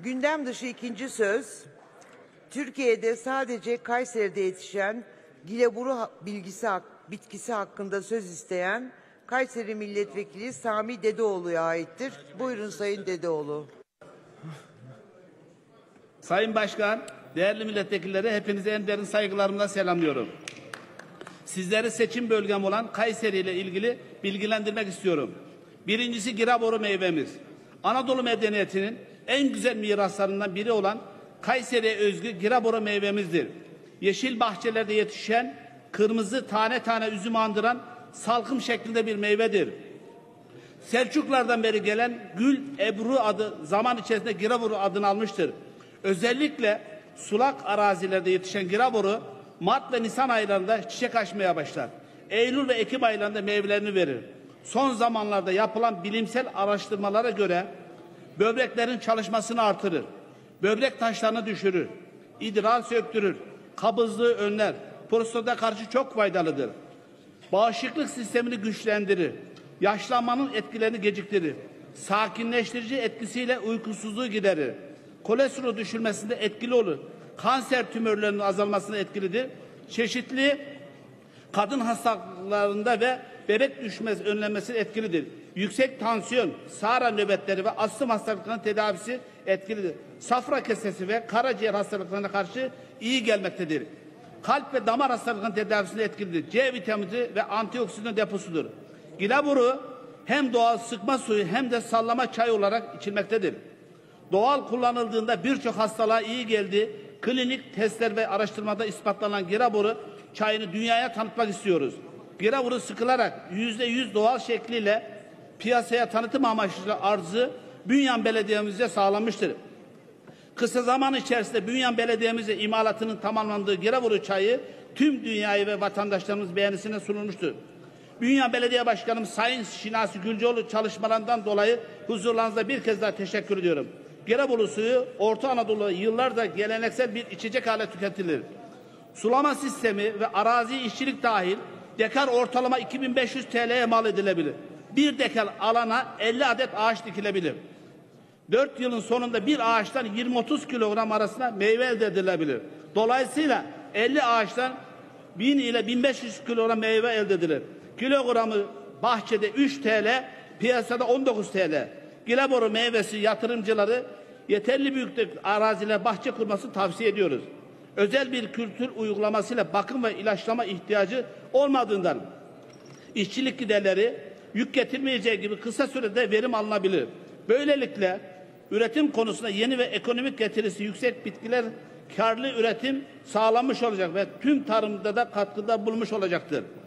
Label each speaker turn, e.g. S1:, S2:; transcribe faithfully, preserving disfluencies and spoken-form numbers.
S1: Gündem dışı ikinci söz, Türkiye'de sadece Kayseri'de yetişen gileburu bilgisi, bitkisi hakkında söz isteyen Kayseri Milletvekili Sami Dedeoğlu'ya aittir. Buyurun Sayın Dedeoğlu.
S2: Sayın Başkan, değerli milletvekilleri, hepinize en derin saygılarımla selamlıyorum. Sizleri seçim bölgem olan Kayseri ile ilgili bilgilendirmek istiyorum. Birincisi giraboru meyvemiz. Anadolu medeniyetinin en güzel miraslarından biri olan Kayseri'ye özgü giraboru meyvemizdir. Yeşil bahçelerde yetişen, kırmızı tane tane üzüm andıran salkım şeklinde bir meyvedir. Selçuklardan beri gelen gül ebru adı zaman içerisinde giraboru adını almıştır. Özellikle sulak arazilerde yetişen giraboru Mart ve Nisan aylarında çiçek açmaya başlar. Eylül ve Ekim aylarında meyvelerini verir. Son zamanlarda yapılan bilimsel araştırmalara göre böbreklerin çalışmasını artırır. Böbrek taşlarını düşürür. İdrar söktürür. Kabızlığı önler. Prostata karşı çok faydalıdır. Bağışıklık sistemini güçlendirir. Yaşlanmanın etkilerini geciktirir. Sakinleştirici etkisiyle uykusuzluğu giderir. Kolesterol düşürmesinde etkili olur. Kanser tümörlerinin azalmasına etkilidir. Çeşitli kadın hastalıklarında ve bebek düşmesi önlenmesi etkilidir. Yüksek tansiyon, Sara nöbetleri ve astım hastalıklarının tedavisi etkilidir. Safra kesesi ve karaciğer hastalıklarına karşı iyi gelmektedir. Kalp ve damar hastalıklarının tedavisinde etkilidir. C vitamini ve antioksidan deposudur. Gileburu hem doğal sıkma suyu hem de sallama çay olarak içilmektedir. Doğal kullanıldığında birçok hastalığa iyi geldi. Klinik testler ve araştırmada ispatlanan giraboru çayını dünyaya tanıtmak istiyoruz. Giraboru sıkılarak yüzde yüz doğal şekliyle piyasaya tanıtım amaçlı arzı Bünyan Belediye'mize sağlanmıştır. Kısa zaman içerisinde Bünyan Belediye'mize imalatının tamamlandığı giraboru çayı tüm dünyayı ve vatandaşlarımız beğenisine sunulmuştur. Bünyan Belediye Başkanım Sayın Şinasi Gülcioğlu çalışmalarından dolayı huzurlarınızda bir kez daha teşekkür ediyorum. Giraboru suyu Orta Anadolu'da yıllardır geleneksel bir içecek hale tüketilir. Sulama sistemi ve arazi işçilik dahil dekar ortalama iki bin beş yüz T L'ye mal edilebilir. Bir dekar alana elli adet ağaç dikilebilir. dört yılın sonunda bir ağaçtan yirmi otuz kilogram arasında meyve elde edilebilir. Dolayısıyla elli ağaçtan bin ile bin beş yüz kilogram meyve elde edilir. Kilogramı bahçede üç T L, piyasada on dokuz T L. Gileburu meyvesi yatırımcıları yeterli büyüklük araziyle bahçe kurmasını tavsiye ediyoruz. Özel bir kültür uygulamasıyla bakım ve ilaçlama ihtiyacı olmadığından işçilik giderleri yük getirmeyeceği gibi kısa sürede verim alınabilir. Böylelikle üretim konusunda yeni ve ekonomik getirisi yüksek bitkiler karlı üretim sağlanmış olacak ve tüm tarımda da katkıda bulunmuş olacaktır.